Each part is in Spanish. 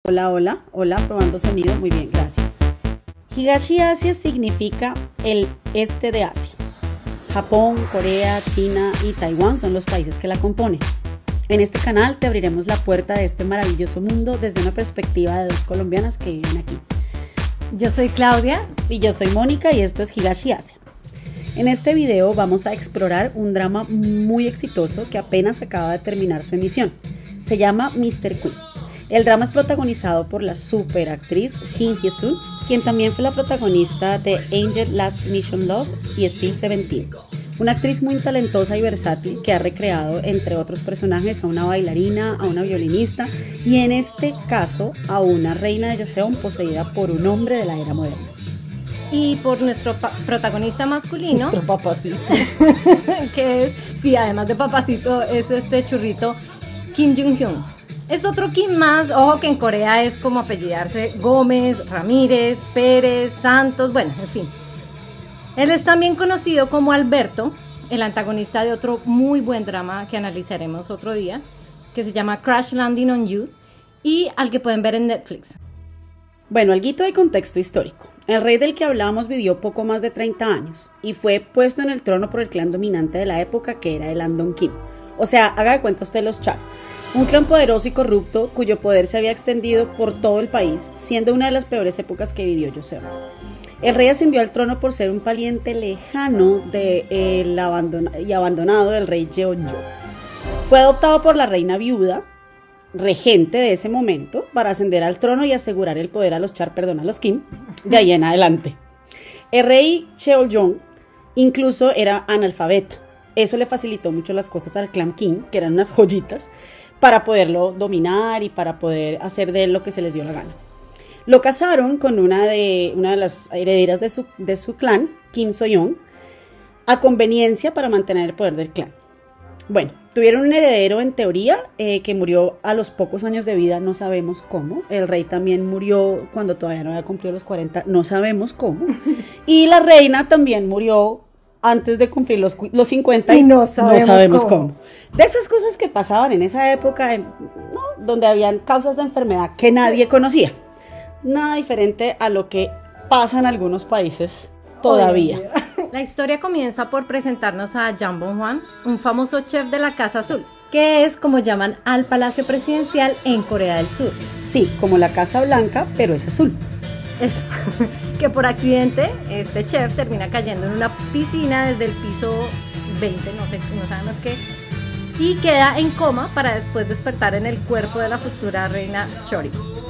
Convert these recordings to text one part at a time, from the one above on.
Hola, hola, hola, probando sonido, muy bien, gracias. Higashi Asia significa el este de Asia. Japón, Corea, China y Taiwán son los países que la componen. En este canal te abriremos la puerta de este maravilloso mundo desde una perspectiva de dos colombianas que viven aquí. Yo soy Claudia. Y yo soy Mónica y esto es Higashi Asia. En este video vamos a explorar un drama muy exitoso que apenas acaba de terminar su emisión. Se llama Mr. Queen. El drama es protagonizado por la superactriz Shin Hye-sun, quien también fue la protagonista de Angel Last Mission Love y Steel 17. Una actriz muy talentosa y versátil que ha recreado, entre otros personajes, a una bailarina, a una violinista y en este caso a una reina de Joseon poseída por un hombre de la era moderna. Y por nuestro protagonista masculino, Nuestro papacito. que es, sí, además de papacito, es este churrito Kim Jung-hyun. Es otro Kim más, ojo que en Corea es como apellidarse Gómez, Ramírez, Pérez, Santos, bueno, en fin. Él es también conocido como Alberto, el antagonista de otro muy buen drama que analizaremos otro día, que se llama Crash Landing on You, y al que pueden ver en Netflix. Bueno, alguito de contexto histórico. El rey del que hablábamos vivió poco más de 30 años y fue puesto en el trono por el clan dominante de la época, que era el Andong Kim. O sea, haga de cuenta usted los Char. Un clan poderoso y corrupto cuyo poder se había extendido por todo el país, siendo una de las peores épocas que vivió Joseon. El rey ascendió al trono por ser un pariente lejano y abandonado del rey Jeonjo. Fue adoptado por la reina viuda, regente de ese momento, para ascender al trono y asegurar el poder a los Char, a los Kim, de ahí en adelante. El rey Cheoljong incluso era analfabeta. Eso le facilitó mucho las cosas al clan Kim, que eran unas joyitas, para poderlo dominar y para poder hacer de él lo que se les dio la gana. Lo casaron con una de las herederas de su clan, Kim So-young, a conveniencia para mantener el poder del clan. Bueno, tuvieron un heredero en teoría que murió a los pocos años de vida, no sabemos cómo. El rey también murió cuando todavía no había cumplido los 40, no sabemos cómo. Y la reina también murió antes de cumplir los 50 y no sabemos cómo. De esas cosas que pasaban en esa época, ¿no? Donde habían causas de enfermedad que nadie conocía. Nada diferente a lo que pasa en algunos países todavía. La historia comienza por presentarnos a Jang Bong-hwan, un famoso chef de la Casa Azul, que es como llaman al Palacio Presidencial en Corea del Sur. Sí, como la Casa Blanca, pero es azul. Eso, que por accidente este chef termina cayendo en una piscina desde el piso 20, no sabemos qué, y queda en coma para después despertar en el cuerpo de la futura reina Chori.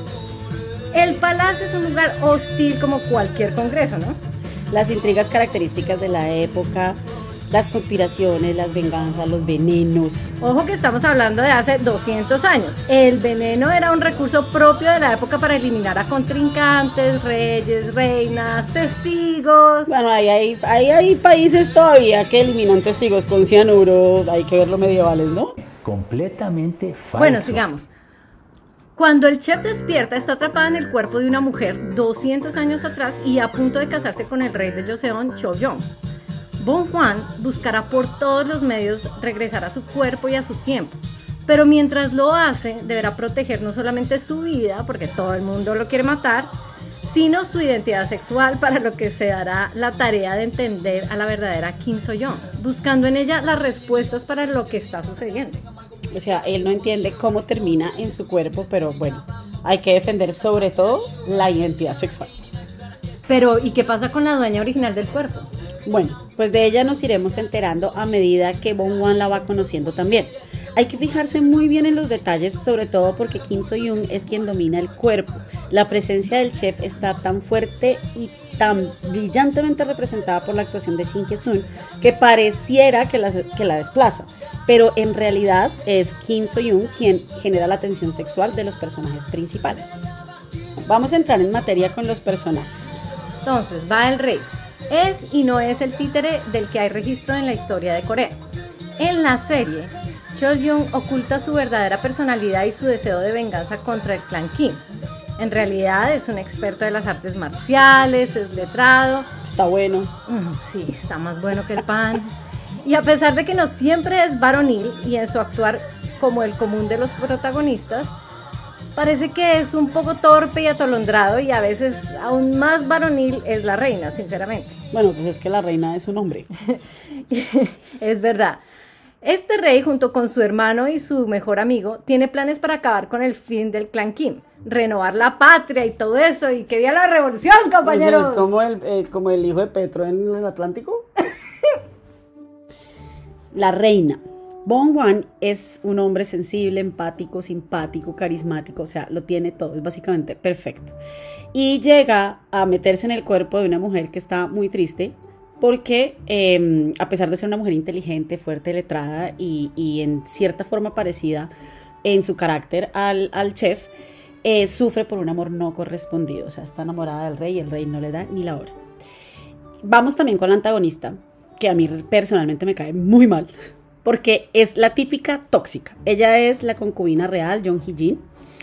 El palacio es un lugar hostil como cualquier congreso, ¿no? Las intrigas características de la época, las conspiraciones, las venganzas, los venenos. Ojo que estamos hablando de hace 200 años. El veneno era un recurso propio de la época para eliminar a contrincantes, reyes, reinas, testigos. Bueno, hay países todavía que eliminan testigos con cianuro, hay que ver los medievales, ¿no? Completamente falso. Bueno, sigamos. Cuando el chef despierta, está atrapada en el cuerpo de una mujer 200 años atrás y a punto de casarse con el rey de Joseon, Cheoljong. Bong-hwan buscará por todos los medios regresar a su cuerpo y a su tiempo, pero mientras lo hace deberá proteger no solamente su vida, porque todo el mundo lo quiere matar, sino su identidad sexual, para lo que se dará la tarea de entender a la verdadera Kim So-young, buscando en ella las respuestas para lo que está sucediendo. O sea, él no entiende cómo termina en su cuerpo, pero bueno, hay que defender sobre todo la identidad sexual. Pero, ¿y qué pasa con la dueña original del cuerpo? Bueno, pues de ella nos iremos enterando a medida que Bong-hwan la va conociendo también. Hay que fijarse muy bien en los detalles, sobre todo porque Kim So-young es quien domina el cuerpo. La presencia del chef está tan fuerte y tan brillantemente representada por la actuación de Shin Hye-sun que pareciera que la desplaza, pero en realidad es Kim So-young quien genera la tensión sexual de los personajes principales. Vamos a entrar en materia con los personajes. Entonces, va el rey. Es y no es el títere del que hay registro en la historia de Corea. En la serie, Cheoljong oculta su verdadera personalidad y su deseo de venganza contra el clan Kim. En realidad es un experto de las artes marciales, es letrado. Está bueno. Sí, está más bueno que el pan. Y a pesar de que no siempre es varonil y en su actuar como el común de los protagonistas, Parece que es un poco torpe y atolondrado y a veces aún más varonil es la reina, sinceramente. Bueno, pues es que la reina es un hombre. Es verdad. Este rey, junto con su hermano y su mejor amigo, tiene planes para acabar con el fin del clan Kim, renovar la patria y todo eso, y que viva la revolución, compañeros. O sea, es como el hijo de Petro en el Atlántico. La reina. Bong Hwan es un hombre sensible, empático, simpático, carismático, o sea, lo tiene todo, es básicamente perfecto. Y llega a meterse en el cuerpo de una mujer que está muy triste, porque a pesar de ser una mujer inteligente, fuerte, letrada y en cierta forma parecida en su carácter al chef, sufre por un amor no correspondido, o sea, está enamorada del rey y el rey no le da ni la hora. Vamos también con la antagonista, que a mí personalmente me cae muy mal, porque es la típica tóxica. Ella es la concubina real, Jong Hee-jin.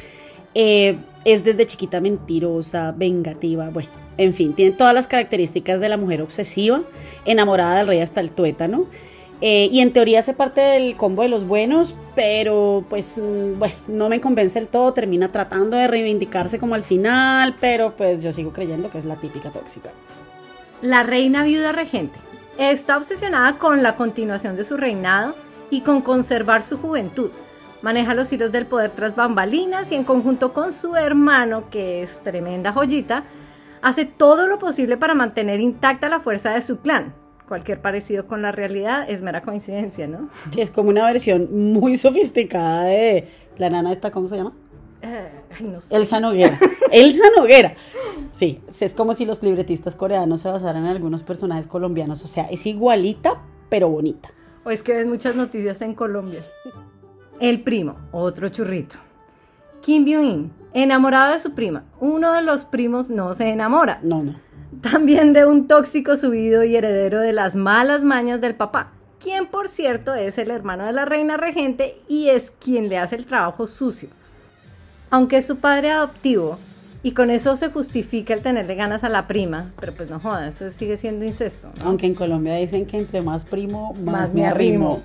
Es desde chiquita mentirosa, vengativa, bueno, en fin, tiene todas las características de la mujer obsesiva, enamorada del rey hasta el tuétano, y en teoría hace parte del combo de los buenos, pero pues, bueno, no me convence del todo, termina tratando de reivindicarse como al final, pero pues yo sigo creyendo que es la típica tóxica. La reina viuda regente está obsesionada con la continuación de su reinado y con conservar su juventud. Maneja los hilos del poder tras bambalinas y en conjunto con su hermano, que es tremenda joyita, hace todo lo posible para mantener intacta la fuerza de su clan. Cualquier parecido con la realidad es mera coincidencia, ¿no? Sí, es como una versión muy sofisticada de la nana esta, ¿cómo se llama? Ay, no sé. Elsa Noguera. Elsa Noguera. Sí, es como si los libretistas coreanos se basaran en algunos personajes colombianos. O sea, es igualita, pero bonita. O es que ven muchas noticias en Colombia. El primo, otro churrito. Kim Byung-in, enamorado de su prima. Uno de los primos no se enamora. No. También de un tóxico subido y heredero de las malas mañas del papá, quien por cierto es el hermano de la reina regente y es quien le hace el trabajo sucio. Aunque es su padre adoptivo, y con eso se justifica el tenerle ganas a la prima, pero pues no jodas, eso sigue siendo incesto, ¿no? Aunque en Colombia dicen que entre más primo, más me arrimo.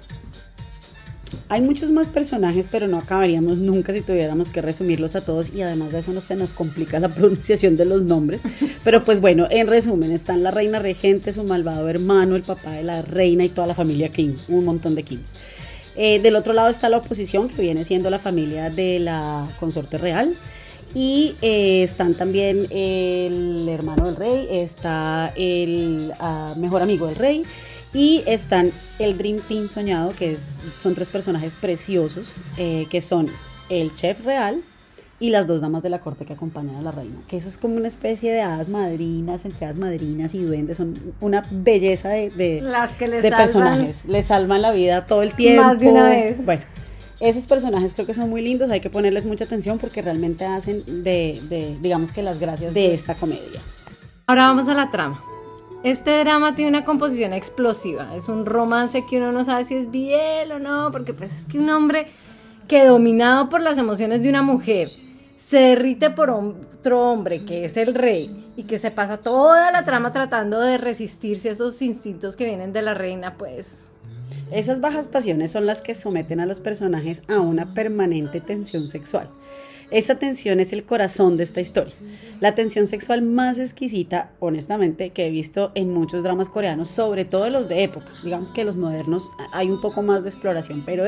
Hay muchos más personajes, pero no acabaríamos nunca si tuviéramos que resumirlos a todos, y además de eso no se nos complica la pronunciación de los nombres. Pero pues bueno, en resumen, están la reina regente, su malvado hermano, el papá de la reina y toda la familia Kim, un montón de Kims. Del otro lado está la oposición, que viene siendo la familia de la consorte real. Y están también el hermano del rey, está el mejor amigo del rey, y están el Dream Team soñado, que son tres personajes preciosos, que son el chef real y las dos damas de la corte que acompañan a la reina, que eso es como una especie de hadas madrinas, entre hadas madrinas y duendes, son una belleza de personajes, les salvan la vida todo el tiempo. Más de una vez. Bueno, esos personajes creo que son muy lindos, hay que ponerles mucha atención porque realmente hacen digamos que las gracias de esta comedia. Ahora vamos a la trama. Este drama tiene una composición explosiva, es un romance que uno no sabe si es biel o no, porque pues es que un hombre que dominado por las emociones de una mujer se derrite por otro hombre que es el rey y que se pasa toda la trama tratando de resistirse a esos instintos que vienen de la reina, pues... Esas bajas pasiones son las que someten a los personajes a una permanente tensión sexual. Esa tensión es el corazón de esta historia. La tensión sexual más exquisita, honestamente, que he visto en muchos dramas coreanos, sobre todo los de época. Digamos que los modernos hay un poco más de exploración, pero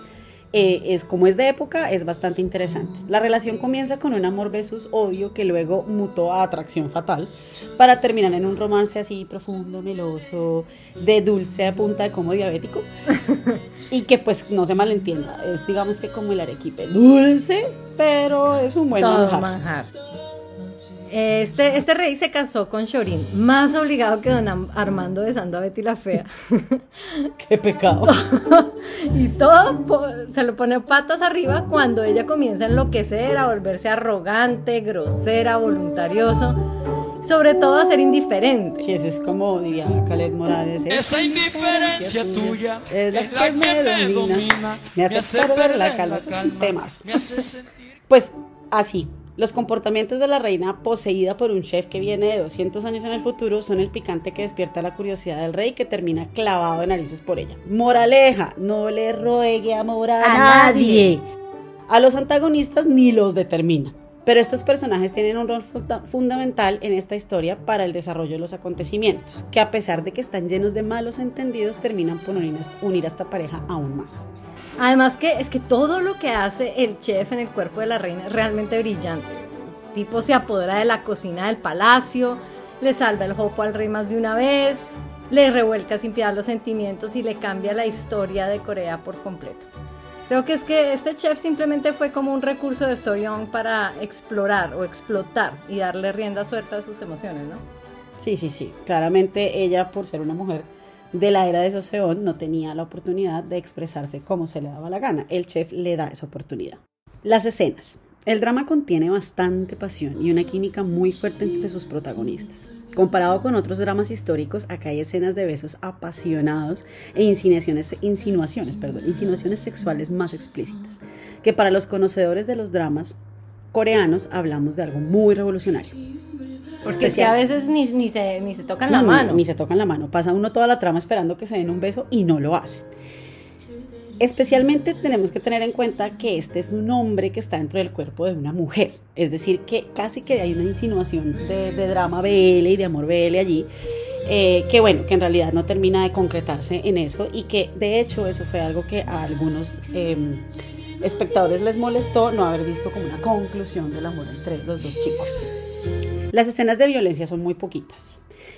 como es de época, es bastante interesante. La relación comienza con un amor versus odio que luego mutó a atracción fatal para terminar en un romance así profundo, meloso, de dulce a punta de como diabético y que pues no se malentienda, es digamos que como el arequipe, dulce, pero es un buen manjar. Este rey se casó con Shorin, más obligado que don Armando besando a Betty la Fea. ¡Qué pecado! Y todo se lo pone patas arriba cuando ella comienza a enloquecer, a volverse arrogante, grosera, voluntarioso, sobre todo a ser indiferente. Sí, eso es como diría Khaled Morales. Esa indiferencia tuya es la que me domina, me hace perder la calma. Son temas. Pues así. Los comportamientos de la reina poseída por un chef que viene de 200 años en el futuro son el picante que despierta la curiosidad del rey, que termina clavado de narices por ella. Moraleja, no le ruegue amor a nadie. A los antagonistas ni los determinan, pero estos personajes tienen un rol fundamental en esta historia para el desarrollo de los acontecimientos, que a pesar de que están llenos de malos entendidos, terminan por unir a esta pareja aún más. Además que es que todo lo que hace el chef en el cuerpo de la reina es realmente brillante. El tipo se apodera de la cocina del palacio, le salva el jopo al rey más de una vez, le revuelca sin piedad los sentimientos y le cambia la historia de Corea por completo. Creo que es que este chef simplemente fue como un recurso de So-young para explorar o explotar y darle rienda suelta a sus emociones, ¿no? Sí. Claramente ella, por ser una mujer de la era de Joseon, no tenía la oportunidad de expresarse como se le daba la gana. El chef le da esa oportunidad. Las escenas. El drama contiene bastante pasión y una química muy fuerte entre sus protagonistas. Comparado con otros dramas históricos, acá hay escenas de besos apasionados e insinuaciones sexuales más explícitas, que para los conocedores de los dramas coreanos hablamos de algo muy revolucionario. Porque es que a veces ni se tocan la mano. Ni se tocan la mano. Pasa uno toda la trama esperando que se den un beso y no lo hacen. Especialmente tenemos que tener en cuenta que este es un hombre que está dentro del cuerpo de una mujer, es decir, que casi que hay una insinuación de drama BL y de amor BL allí, que bueno, que en realidad no termina de concretarse en eso y que de hecho eso fue algo que a algunos espectadores les molestó no haber visto como una conclusión del amor entre los dos chicos. Las escenas de violencia son muy poquitas.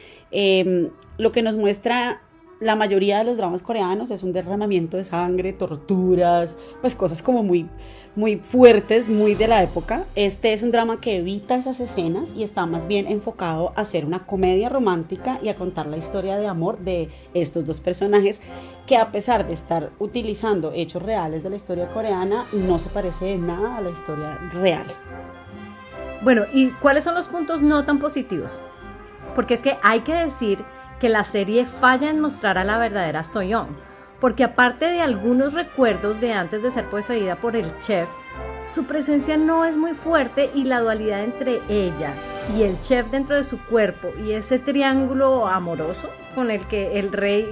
Lo que nos muestra la mayoría de los dramas coreanos es un derramamiento de sangre, torturas, pues cosas como muy, muy fuertes, muy de la época. Este es un drama que evita esas escenas y está más bien enfocado a hacer una comedia romántica y a contar la historia de amor de estos dos personajes que, a pesar de estar utilizando hechos reales de la historia coreana, no se parece de nada a la historia real. Bueno, ¿y cuáles son los puntos no tan positivos? Porque es que hay que decir que la serie falla en mostrar a la verdadera So-young, porque aparte de algunos recuerdos de antes de ser poseída por el chef, su presencia no es muy fuerte y la dualidad entre ella y el chef dentro de su cuerpo y ese triángulo amoroso con el que el rey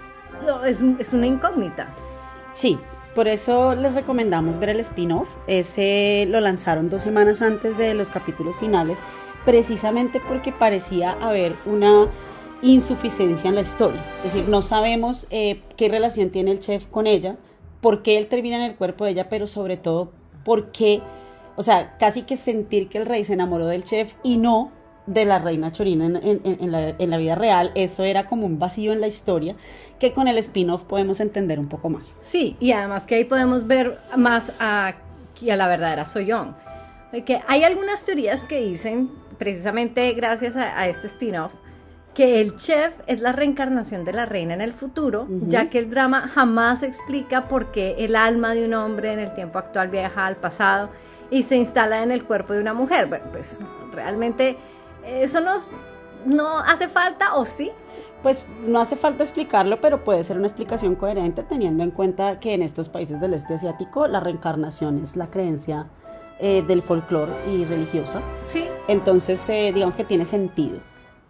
es una incógnita. Sí, por eso les recomendamos ver el spin-off. Ese lo lanzaron 2 semanas antes de los capítulos finales, precisamente porque parecía haber una insuficiencia en la historia, es decir, no sabemos qué relación tiene el chef con ella, por qué él termina en el cuerpo de ella, pero sobre todo por qué, o sea, casi que sentir que el rey se enamoró del chef y no de la reina Chorina en la vida real. Eso era como un vacío en la historia que con el spin-off podemos entender un poco más. Sí, y además que ahí podemos ver más a la verdadera So-young. Que hay algunas teorías que dicen, precisamente gracias a este spin-off, que el chef es la reencarnación de la reina en el futuro, ya que el drama jamás explica por qué el alma de un hombre en el tiempo actual viaja al pasado y se instala en el cuerpo de una mujer. Bueno, pues realmente eso no hace falta, ¿o sí? Pues no hace falta explicarlo, pero puede ser una explicación coherente teniendo en cuenta que en estos países del este asiático la reencarnación es la creencia del folclore y religiosa. Sí. Entonces digamos que tiene sentido.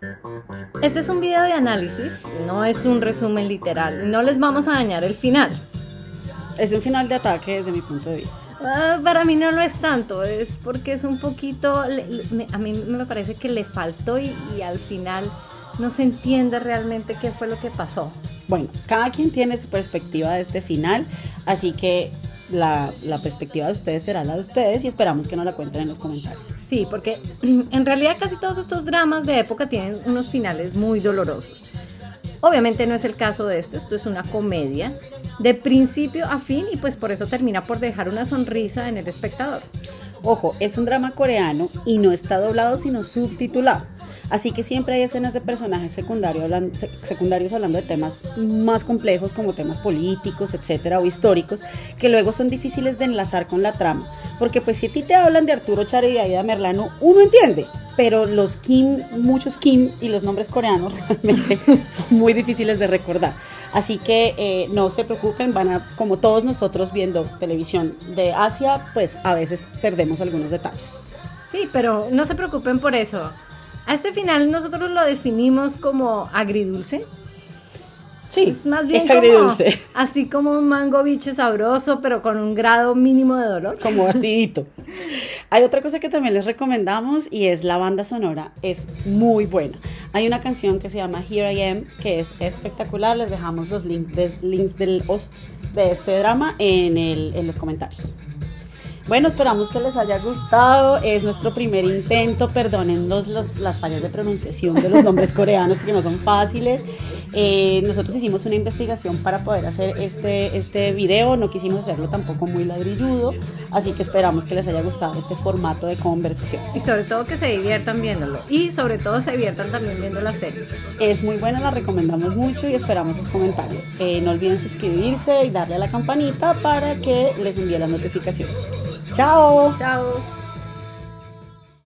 Este es un video de análisis, no es un resumen literal, no les vamos a dañar el final. Es un final de ataque desde mi punto de vista. Para mí no lo es tanto, es porque es un poquito, a mí me parece que le faltó y al final no se entiende realmente qué fue lo que pasó. Bueno, cada quien tiene su perspectiva de este final, así que la perspectiva de ustedes será la de ustedes y esperamos que nos la cuenten en los comentarios. Sí, porque en realidad casi todos estos dramas de época tienen unos finales muy dolorosos. Obviamente no es el caso de esto es una comedia de principio a fin y pues por eso termina por dejar una sonrisa en el espectador. Ojo, es un drama coreano y no está doblado sino subtitulado. Así que siempre hay escenas de personajes secundarios hablando de temas más complejos como temas políticos, etcétera, o históricos, que luego son difíciles de enlazar con la trama. Porque pues si a ti te hablan de Arturo Char y de Aida Merlano, uno entiende, pero los Kim, muchos Kim y los nombres coreanos realmente son muy difíciles de recordar. Así que no se preocupen, como todos nosotros viendo televisión de Asia, pues a veces perdemos algunos detalles. Sí, pero no se preocupen por eso. A este final nosotros lo definimos como agridulce. Sí, es más bien es agridulce. así como un mango biche sabroso, pero con un grado mínimo de dolor. Como acidito. Hay otra cosa que también les recomendamos y es la banda sonora, es muy buena. Hay una canción que se llama Here I Am, que es espectacular, les dejamos los links del host de este drama en los comentarios. Bueno, esperamos que les haya gustado. Es nuestro primer intento. Perdonen las fallas de pronunciación de los nombres coreanos porque no son fáciles. Nosotros hicimos una investigación para poder hacer este video. No quisimos hacerlo tampoco muy ladrilludo. Así que esperamos que les haya gustado este formato de conversación. Y sobre todo que se diviertan viéndolo. Y sobre todo se diviertan también viendo la serie. Es muy buena, la recomendamos mucho y esperamos sus comentarios. No olviden suscribirse y darle a la campanita para que les envíe las notificaciones. ¡Chao! Chao.